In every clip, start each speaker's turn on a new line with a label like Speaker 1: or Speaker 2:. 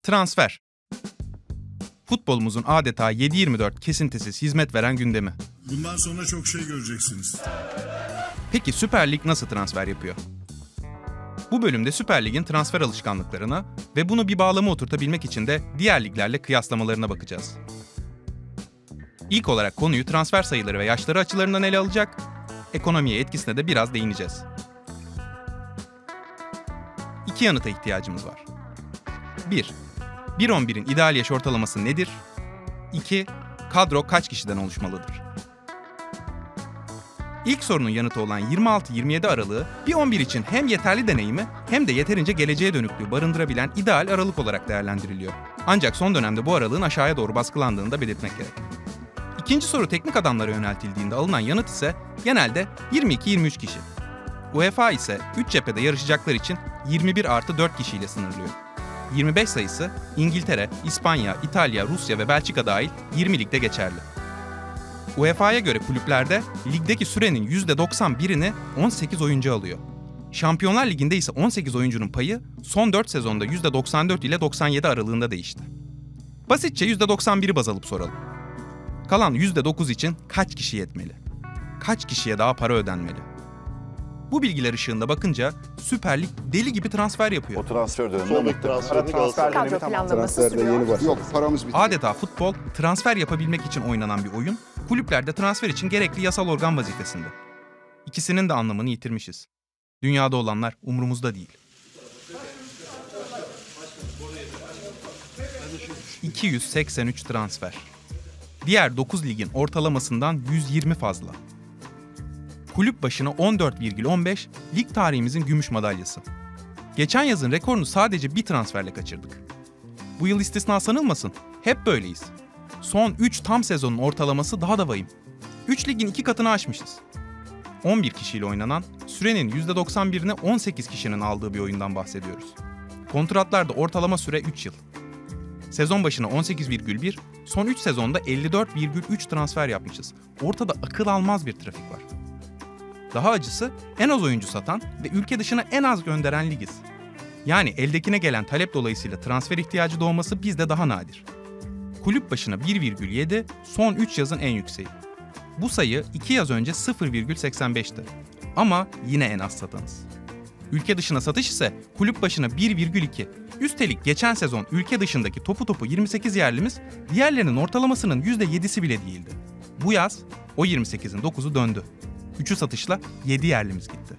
Speaker 1: Transfer. Futbolumuzun adeta 7/24 kesintisiz hizmet veren gündemi.
Speaker 2: Bundan sonra çok şey göreceksiniz.
Speaker 1: Peki Süper Lig nasıl transfer yapıyor? Bu bölümde Süper Lig'in transfer alışkanlıklarına ve bunu bir bağlama oturtabilmek için de diğer liglerle kıyaslamalarına bakacağız. İlk olarak konuyu transfer sayıları ve yaşları açılarından ele alacak, ekonomiye etkisine de biraz değineceğiz. İki yanıta ihtiyacımız var. 1. 1-11'in ideal yaş ortalaması nedir? 2. Kadro kaç kişiden oluşmalıdır? İlk sorunun yanıtı olan 26-27 aralığı 1-11 için hem yeterli deneyimi hem de yeterince geleceğe dönüklüğü barındırabilen ideal aralık olarak değerlendiriliyor. Ancak son dönemde bu aralığın aşağıya doğru baskılandığını da belirtmek gerek. İkinci soru teknik adamlara yöneltildiğinde alınan yanıt ise genelde 22-23 kişi. UEFA ise 3 cephede yarışacaklar için 21+4 kişiyle sınırlıyor. 25 sayısı İngiltere, İspanya, İtalya, Rusya ve Belçika dahil 20 ligde geçerli. UEFA'ya göre kulüplerde ligdeki sürenin %91'ini 18 oyuncu alıyor. Şampiyonlar Ligi'nde ise 18 oyuncunun payı son 4 sezonda %94 ile 97 aralığında değişti. Basitçe %91'i baz alıp soralım. Kalan %9 için kaç kişi yetmeli? Kaç kişiye daha para ödenmeli? Bu bilgiler ışığında bakınca Süper Lig deli gibi transfer yapıyor.
Speaker 3: O transfer döneminde
Speaker 4: Sol bek transferini Galatasaray.
Speaker 5: Kadro planlaması
Speaker 4: Transferde
Speaker 5: sürüyor.
Speaker 4: yeni başladı. Yok, paramız bitti.
Speaker 1: Adeta futbol, transfer yapabilmek için oynanan bir oyun, kulüplerde transfer için gerekli yasal organ vazifesinde. İkisinin de anlamını yitirmişiz. Dünyada olanlar umurumuzda değil. 283 transfer. Diğer 9 ligin ortalamasından 120 fazla. Kulüp başına 14,15 lig tarihimizin gümüş madalyası. Geçen yazın rekorunu sadece bir transferle kaçırdık. Bu yıl istisna sanılmasın, hep böyleyiz. Son 3 tam sezonun ortalaması daha da vahim. 3 ligin 2 katını aşmışız. 11 kişiyle oynanan, sürenin %91'ini 18 kişinin aldığı bir oyundan bahsediyoruz. Kontratlarda ortalama süre 3 yıl. Sezon başına 18,1, son 3 sezonda 54,3 transfer yapmışız. Ortada akıl almaz bir trafik var. Daha acısı en az oyuncu satan ve ülke dışına en az gönderen ligiz. Yani eldekine gelen talep dolayısıyla transfer ihtiyacı doğması bizde daha nadir. Kulüp başına 1,7, son 3 yazın en yükseği. Bu sayı 2 yaz önce 0,85'ti. Ama yine en az satanız. Ülke dışına satış ise kulüp başına 1,2. Üstelik geçen sezon ülke dışındaki topu 28 yerlimiz diğerlerinin ortalamasının %7'si bile değildi. Bu yaz o 28'in 9'u döndü. 3'ü satışla 7 yerlimiz gitti.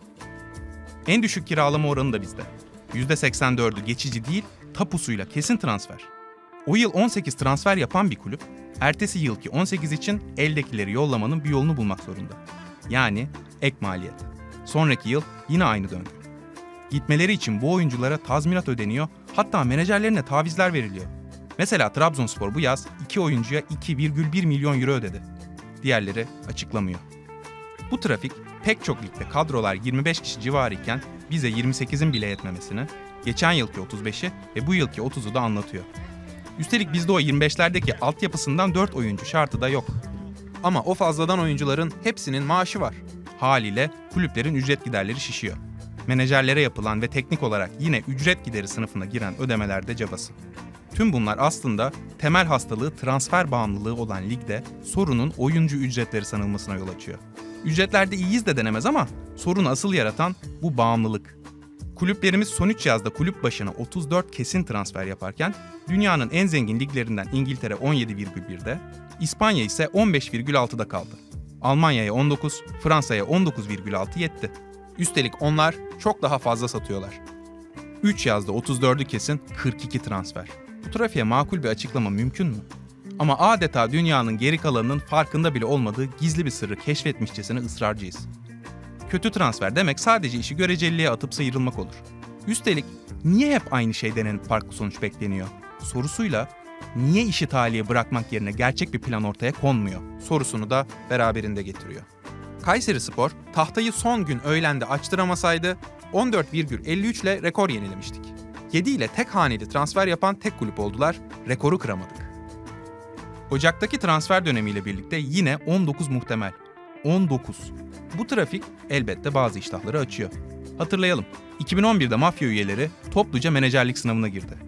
Speaker 1: En düşük kiralama oranı da bizde. %84'ü geçici değil, tapusuyla kesin transfer. O yıl 18 transfer yapan bir kulüp, ertesi yılki 18 için eldekileri yollamanın bir yolunu bulmak zorunda. Yani ek maliyet. Sonraki yıl yine aynı döngü. Gitmeleri için bu oyunculara tazminat ödeniyor, hatta menajerlerine tavizler veriliyor. Mesela Trabzonspor bu yaz 2 oyuncuya 2,1 milyon euro ödedi. Diğerleri açıklamıyor. Bu trafik pek çok ligde kadrolar 25 kişi civarı iken bize 28'in bile yetmemesini, geçen yılki 35'i ve bu yılki 30'u da anlatıyor. Üstelik bizde o 25'lerdeki altyapısından 4 oyuncu şartı da yok. Ama o fazladan oyuncuların hepsinin maaşı var. Haliyle kulüplerin ücret giderleri şişiyor. Menajerlere yapılan ve teknik olarak yine ücret gideri sınıfına giren ödemeler de cabası. Tüm bunlar aslında temel hastalığı transfer bağımlılığı olan ligde sorunun oyuncu ücretleri sanılmasına yol açıyor. Ücretlerde iyiyiz de denemez ama sorunu asıl yaratan bu bağımlılık. Kulüplerimiz son 3 yazda kulüp başına 34 kesin transfer yaparken dünyanın en zengin liglerinden İngiltere 17,1'de, İspanya ise 15,6'da kaldı. Almanya'ya 19, Fransa'ya 19,6 yetti. Üstelik onlar çok daha fazla satıyorlar. 3 yazda 34'ü kesin 42 transfer. Bu trafiğe makul bir açıklama mümkün mü? Ama adeta dünyanın geri kalanının farkında bile olmadığı gizli bir sırrı keşfetmişçesine ısrarcıyız. Kötü transfer demek sadece işi göreceliliğe atıp sıyrılmak olur. Üstelik niye hep aynı şey denenip farklı sonuç bekleniyor sorusuyla niye işi taliye bırakmak yerine gerçek bir plan ortaya konmuyor sorusunu da beraberinde getiriyor. Kayserispor tahtayı son gün öğlende açtıramasaydı 14,53 ile rekor yenilemiştik. 7 ile tek haneli transfer yapan tek kulüp oldular, rekoru kıramadık. Ocak'taki transfer dönemiyle birlikte yine 19 muhtemel. 19. Bu trafik elbette bazı iştahları açıyor. Hatırlayalım, 2011'de mafya üyeleri topluca menajerlik sınavına girdi.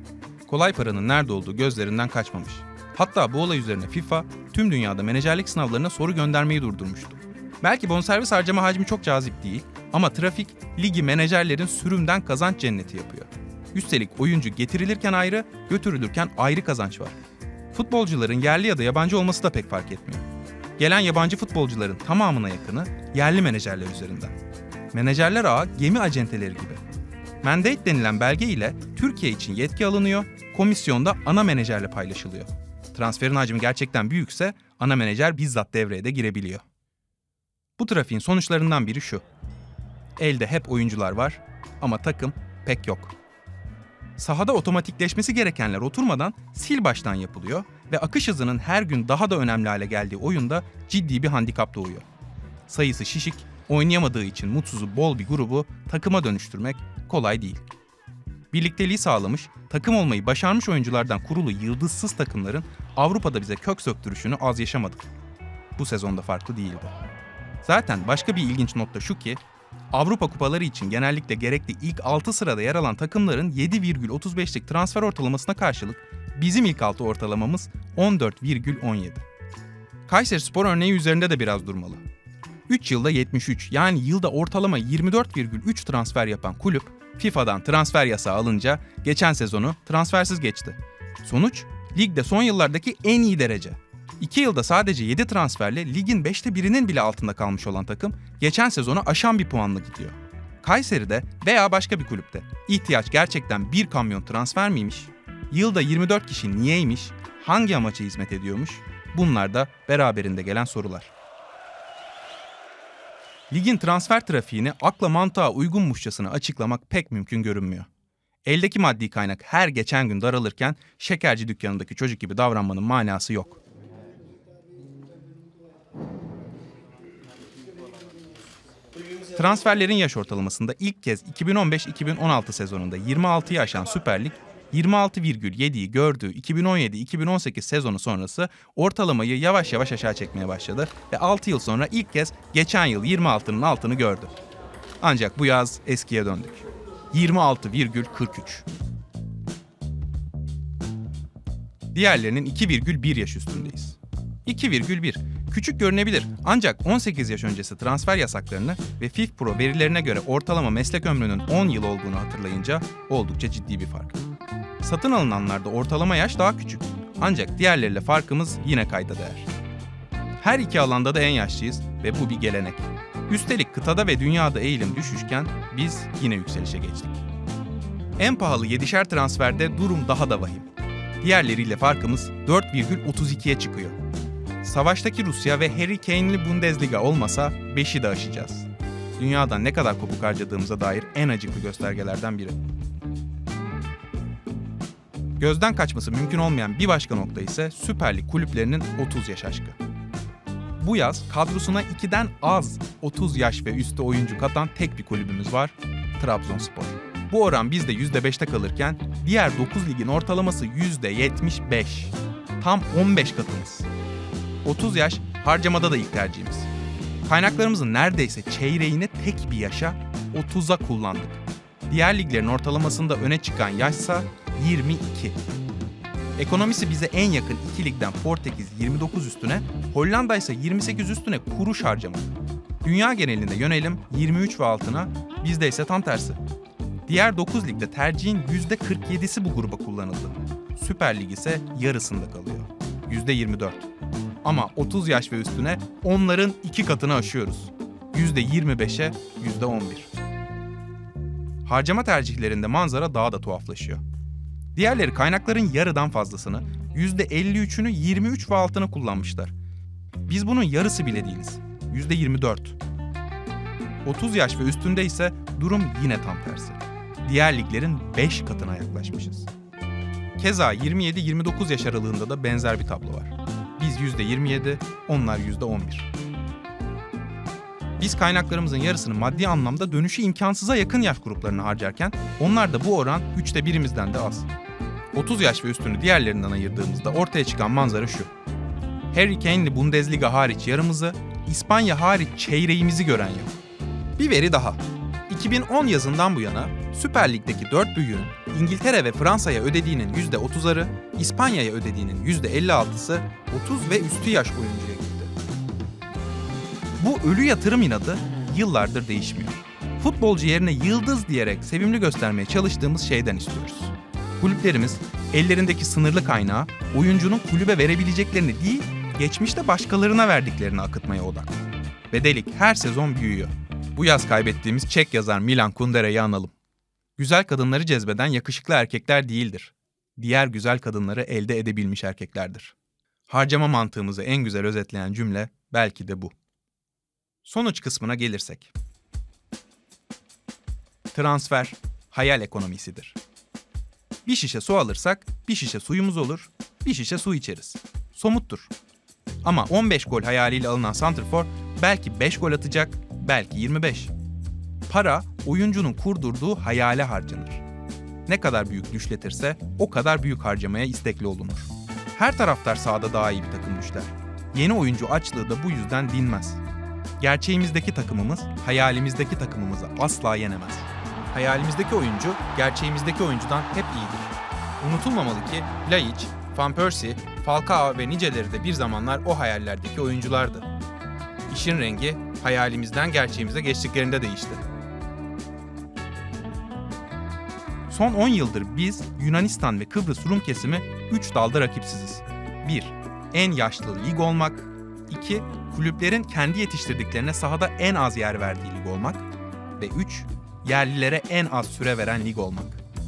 Speaker 1: Kolay paranın nerede olduğu gözlerinden kaçmamış. Hatta bu olay üzerine FIFA tüm dünyada menajerlik sınavlarına soru göndermeyi durdurmuştu. Belki bonservis harcama hacmi çok cazip değil ama trafik ligi menajerlerin sürümden kazanç cenneti yapıyor. Üstelik oyuncu getirilirken ayrı, götürülürken ayrı kazanç var. Futbolcuların yerli ya da yabancı olması da pek fark etmiyor. Gelen yabancı futbolcuların tamamına yakını yerli menajerler üzerinden. Menajerler ağı gemi acenteleri gibi. Mandate denilen belge ile Türkiye için yetki alınıyor, komisyonda ana menajerle paylaşılıyor. Transferin hacmi gerçekten büyükse ana menajer bizzat devreye de girebiliyor. Bu trafiğin sonuçlarından biri şu. Elde hep oyuncular var ama takım pek yok. Sahada otomatikleşmesi gerekenler oturmadan sil baştan yapılıyor ve akış hızının her gün daha da önemli hale geldiği oyunda ciddi bir handikap doğuyor. Sayısı şişik, oynayamadığı için mutsuzu bol bir grubu takıma dönüştürmek kolay değil. Birlikteliği sağlamış, takım olmayı başarmış oyunculardan kurulu yıldızsız takımların Avrupa'da bize kök söktürüşünü az yaşamadık. Bu sezonda farklı değildi. Zaten başka bir ilginç not da şu ki, Avrupa kupaları için genellikle gerekli ilk 6 sırada yer alan takımların 7,35'lik transfer ortalamasına karşılık bizim ilk 6 ortalamamız 14,17. Kayserispor örneği üzerinde de biraz durmalı. 3 yılda 73 yani yılda ortalama 24,3 transfer yapan kulüp FIFA'dan transfer yasağı alınca geçen sezonu transfersiz geçti. Sonuç ligde son yıllardaki en iyi derece. 2 yılda sadece 7 transferle ligin 5'te birinin bile altında kalmış olan takım geçen sezonu aşan bir puanla gidiyor. Kayseri'de veya başka bir kulüpte ihtiyaç gerçekten bir kamyon transfer miymiş? Yılda 24 kişi niyeymiş? Hangi amaça hizmet ediyormuş? Bunlar da beraberinde gelen sorular. Ligin transfer trafiğini akla mantığa uygunmuşçasına açıklamak pek mümkün görünmüyor. Eldeki maddi kaynak her geçen gün daralırken şekerci dükkanındaki çocuk gibi davranmanın manası yok. Transferlerin yaş ortalamasında ilk kez 2015-2016 sezonunda 26'yı aşan Süper Lig, 26,7'yi gördüğü 2017-2018 sezonu sonrası ortalamayı yavaş yavaş aşağı çekmeye başladı ve 6 yıl sonra ilk kez geçen yıl 26'nın altını gördü. Ancak bu yaz eskiye döndük. 26,43. Diğerlerinin 2,1 yaş üstündeyiz. 2,1. Küçük görünebilir ancak 18 yaş öncesi transfer yasaklarını ve FIFPro verilerine göre ortalama meslek ömrünün 10 yıl olduğunu hatırlayınca oldukça ciddi bir fark. Satın alınanlarda ortalama yaş daha küçük ancak diğerleriyle farkımız yine kayda değer. Her iki alanda da en yaşlıyız ve bu bir gelenek. Üstelik kıtada ve dünyada eğilim düşüşken biz yine yükselişe geçtik. En pahalı 7'şer transferde durum daha da vahim. Diğerleriyle farkımız 4,32'ye çıkıyor. Savaştaki Rusya ve Harry Kane'li Bundesliga olmasa 5'i de aşacağız. Dünyadan ne kadar kopuk harcadığımıza dair en acıklı göstergelerden biri. Gözden kaçması mümkün olmayan bir başka nokta ise Süper Lig kulüplerinin 30 yaş aşkı. Bu yaz kadrosuna 2'den az 30 yaş ve üstü oyuncu katan tek bir kulübümüz var, Trabzonspor. Bu oran bizde %5'te kalırken diğer 9 ligin ortalaması %75. Tam 15 katımız. 30 yaş harcamada da ilk tercihimiz. Kaynaklarımızın neredeyse çeyreğini tek bir yaşa 30'a kullandık. Diğer liglerin ortalamasında öne çıkan yaşsa 22. Ekonomisi bize en yakın iki ligden Portekiz 29 üstüne, Hollanda ise 28 üstüne kuruş harcamadı. Dünya genelinde yönelim 23 ve altına, bizde ise tam tersi. Diğer 9 ligde tercihin %47'si bu gruba kullanıldı. Süper Lig ise yarısında kalıyor. %24. Ama 30 yaş ve üstüne onların 2 katını aşıyoruz. %25'e %11. Harcama tercihlerinde manzara daha da tuhaflaşıyor. Diğerleri kaynakların yarıdan fazlasını, %53'ünü 23 ve altına kullanmışlar. Biz bunun yarısı bile değiliz. %24. 30 yaş ve üstünde ise durum yine tam tersi. Diğer liglerin 5 katına yaklaşmışız. Keza 27-29 yaş aralığında da benzer bir tablo var. Biz %27, onlar %11. Biz kaynaklarımızın yarısını maddi anlamda dönüşü imkansıza yakın yaş gruplarına harcarken onlar da bu oran 3'te 1'imizden de az. 30 yaş ve üstünü diğerlerinden ayırdığımızda ortaya çıkan manzara şu. Harry Kane'li Bundesliga hariç yarımızı, İspanya hariç çeyreğimizi gören yok. Bir veri daha. 2010 yazından bu yana Süper Lig'deki 4 büyüğün İngiltere ve Fransa'ya ödediğinin %30'ları, İspanya'ya ödediğinin %56'sı 30 ve üstü yaş oyuncuya gitti. Bu ölü yatırım inadı yıllardır değişmiyor. Futbolcu yerine yıldız diyerek sevimli göstermeye çalıştığımız şeyden istiyoruz. Kulüplerimiz ellerindeki sınırlı kaynağı oyuncunun kulübe verebileceklerini değil, geçmişte başkalarına verdiklerini akıtmaya odaklı. Ve delik her sezon büyüyor. Bu yaz kaybettiğimiz Çek yazar Milan Kundera'yı analım. Güzel kadınları cezbeden yakışıklı erkekler değildir. Diğer güzel kadınları elde edebilmiş erkeklerdir. Harcama mantığımızı en güzel özetleyen cümle belki de bu. Sonuç kısmına gelirsek. Transfer, hayal ekonomisidir. Bir şişe su alırsak bir şişe suyumuz olur, bir şişe su içeriz. Somuttur. Ama 15 gol hayaliyle alınan santrfor belki 5 gol atacak, belki 25. Para, oyuncunun kurdurduğu hayale harcanır. Ne kadar büyük düşletirse o kadar büyük harcamaya istekli olunur. Her taraftar sahada daha iyi bir takım düşler. Yeni oyuncu açlığı da bu yüzden dinmez. Gerçeğimizdeki takımımız, hayalimizdeki takımımızı asla yenemez. Hayalimizdeki oyuncu, gerçeğimizdeki oyuncudan hep iyidir. Unutulmamalı ki Laiç, Van Persie, Falcao ve niceleri de bir zamanlar o hayallerdeki oyunculardı. İşin rengi hayalimizden gerçeğimize geçtiklerinde değişti. Son 10 yıldır biz Yunanistan ve Kıbrıs Rum kesimi 3 dalda rakipsiziz. 1. En yaşlı lig olmak. 2. Kulüplerin kendi yetiştirdiklerine sahada en az yer verdiği lig olmak. Ve 3. Yerlilere en az süre veren lig olmak.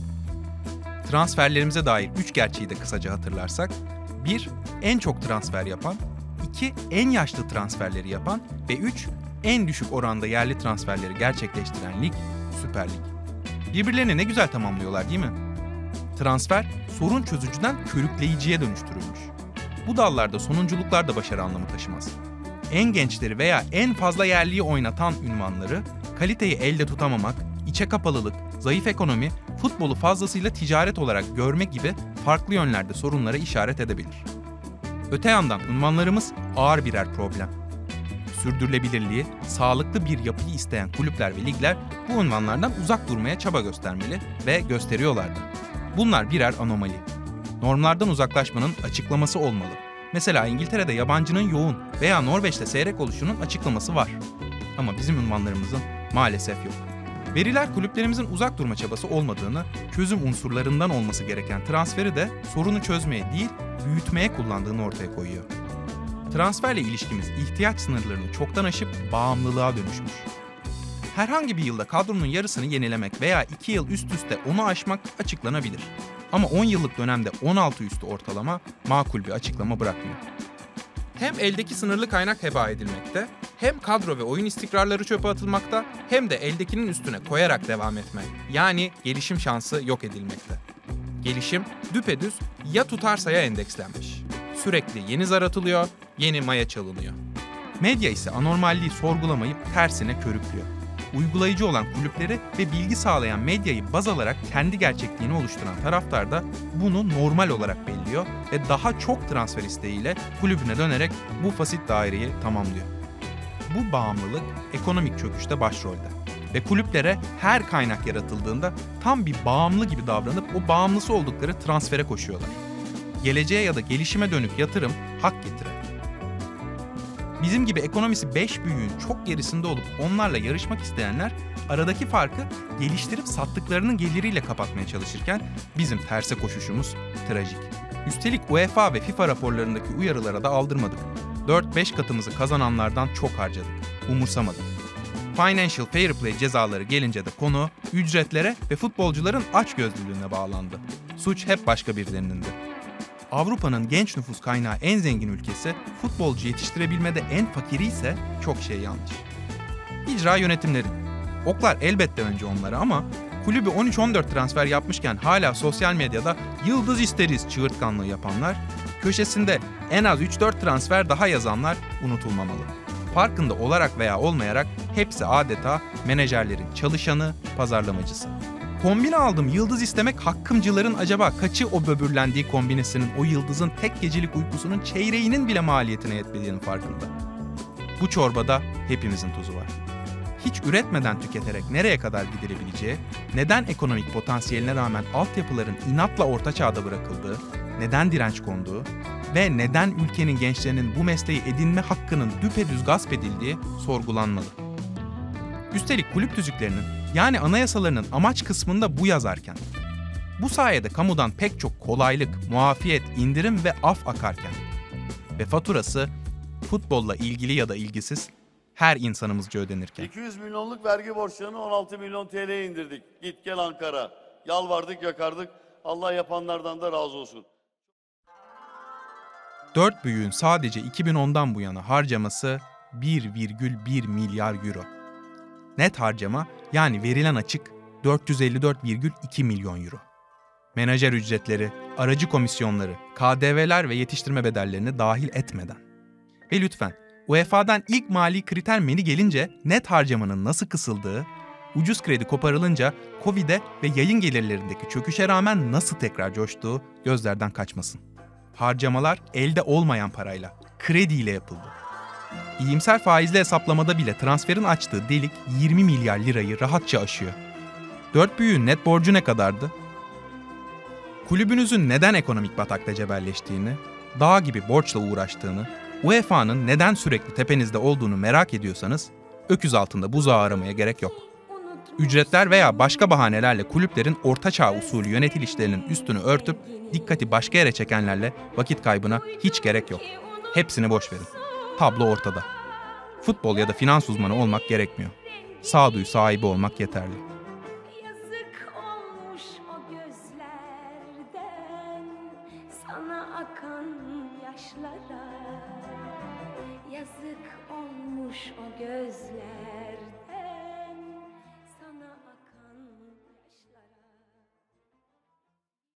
Speaker 1: Transferlerimize dair 3 gerçeği de kısaca hatırlarsak. 1. En çok transfer yapan. 2. En yaşlı transferleri yapan. Ve 3. En düşük oranda yerli transferleri gerçekleştiren lig, Süper Lig. Birbirlerini ne güzel tamamlıyorlar değil mi? Transfer, sorun çözücüden körükleyiciye dönüştürülmüş. Bu dallarda sonunculuklar da başarı anlamı taşımaz. En gençleri veya en fazla yerliyi oynatan ünvanları, kaliteyi elde tutamamak, içe kapalılık, zayıf ekonomi, futbolu fazlasıyla ticaret olarak görme gibi farklı yönlerde sorunlara işaret edebilir. Öte yandan ünvanlarımız ağır birer problem. Sürdürülebilirliği, sağlıklı bir yapıyı isteyen kulüpler ve ligler bu unvanlardan uzak durmaya çaba göstermeli ve gösteriyorlardı. Bunlar birer anomali. Normlardan uzaklaşmanın açıklaması olmalı. Mesela İngiltere'de yabancının yoğun veya Norveç'te seyrek oluşunun açıklaması var. Ama bizim unvanlarımızın maalesef yok. Veriler kulüplerimizin uzak durma çabası olmadığını, çözüm unsurlarından olması gereken transferi de sorunu çözmeye değil, büyütmeye kullandığını ortaya koyuyor. Transferle ilişkimiz ihtiyaç sınırlarını çoktan aşıp bağımlılığa dönüşmüş. Herhangi bir yılda kadronun yarısını yenilemek veya 2 yıl üst üste onu aşmak açıklanabilir. Ama 10 yıllık dönemde 16 üstü ortalama makul bir açıklama bırakmıyor. Hem eldeki sınırlı kaynak heba edilmekte, hem kadro ve oyun istikrarları çöpe atılmakta, hem de eldekinin üstüne koyarak devam etmek, yani gelişim şansı yok edilmekte. Gelişim düpedüz ya tutarsa ya endekslenmiş. Sürekli yeni zar atılıyor, yeni maya çalınıyor. Medya ise anormalliği sorgulamayıp tersine körüklüyor. Uygulayıcı olan kulüpleri ve bilgi sağlayan medyayı baz alarak kendi gerçekliğini oluşturan taraftar da bunu normal olarak belliyor ve daha çok transfer isteğiyle kulübüne dönerek bu fasit daireyi tamamlıyor. Bu bağımlılık ekonomik çöküşte başrolde ve kulüplere her kaynak yaratıldığında tam bir bağımlı gibi davranıp o bağımlısı oldukları transfere koşuyorlar. Geleceğe ya da gelişime dönük yatırım hak getirir. Bizim gibi ekonomisi 5 büyüğün çok gerisinde olup onlarla yarışmak isteyenler aradaki farkı geliştirip sattıklarının geliriyle kapatmaya çalışırken bizim terse koşuşumuz trajik. Üstelik UEFA ve FIFA raporlarındaki uyarılara da aldırmadık. 4-5 katımızı kazananlardan çok harcadık. Umursamadık. Financial Fair Play cezaları gelince de konu ücretlere ve futbolcuların açgözlülüğüne bağlandı. Suç hep başka birilerinin. Avrupa'nın genç nüfus kaynağı en zengin ülkesi, futbolcu yetiştirebilmede en fakiri ise çok şey yanlış. İcra yönetimleri. Oklar elbette önce onlara ama kulübü 13-14 transfer yapmışken hala sosyal medyada yıldız isteriz çığırtkanlığı yapanlar, köşesinde en az 3-4 transfer daha yazanlar unutulmamalı. Farkında olarak veya olmayarak hepsi adeta menajerlerin çalışanı, pazarlamacısı. Kombine aldım yıldız istemek hakkımcıların acaba kaçı o böbürlendiği kombinesinin o yıldızın tek gecelik uykusunun çeyreğinin bile maliyetine yetmediğinin farkında. Bu çorbada hepimizin tuzu var. hiç üretmeden tüketerek nereye kadar gidilebileceği, neden ekonomik potansiyeline rağmen altyapıların inatla orta çağda bırakıldığı, neden direnç konduğu ve neden ülkenin gençlerinin bu mesleği edinme hakkının düpedüz gasp edildiği sorgulanmalı. Üstelik kulüp tüzüklerinin yani anayasalarının amaç kısmında bu yazarken, bu sayede kamudan pek çok kolaylık, muafiyet, indirim ve af akarken ve faturası futbolla ilgili ya da ilgisiz her insanımızca ödenirken.
Speaker 3: 200 milyonluk vergi borçlarını 16 milyon TL'ye indirdik. Git gel Ankara. Yalvardık yakardık. Allah yapanlardan da razı olsun.
Speaker 1: Dört büyüğün sadece 2010'dan bu yana harcaması 1,1 milyar euro. Net harcama yani verilen açık 454,2 milyon euro. Menajer ücretleri, aracı komisyonları, KDV'ler ve yetiştirme bedellerini dahil etmeden. Ve lütfen UEFA'dan ilk mali kriter menü gelince net harcamanın nasıl kısıldığı, ucuz kredi koparılınca Covid'e ve yayın gelirlerindeki çöküşe rağmen nasıl tekrar coştuğu gözlerden kaçmasın. Harcamalar elde olmayan parayla, krediyle yapıldı. İyimser faizli hesaplamada bile transferin açtığı delik 20 milyar lirayı rahatça aşıyor. Dört büyüğün net borcu ne kadardı? Kulübünüzün neden ekonomik batakta cebelleştiğini, dağ gibi borçla uğraştığını, UEFA'nın neden sürekli tepenizde olduğunu merak ediyorsanız, öküz altında buzağı aramaya gerek yok. Ücretler veya başka bahanelerle kulüplerin ortaçağ usulü yönetilişlerinin üstünü örtüp dikkati başka yere çekenlerle vakit kaybına hiç gerek yok. Hepsini boş verin. Tablo ortada. Futbol ya da finans uzmanı olmak gerekmiyor. Sağduyu sahibi olmak yeterli.
Speaker 5: Yazık olmuş o gözlerden sana akan yaşlara. Yazık olmuş o gözlerden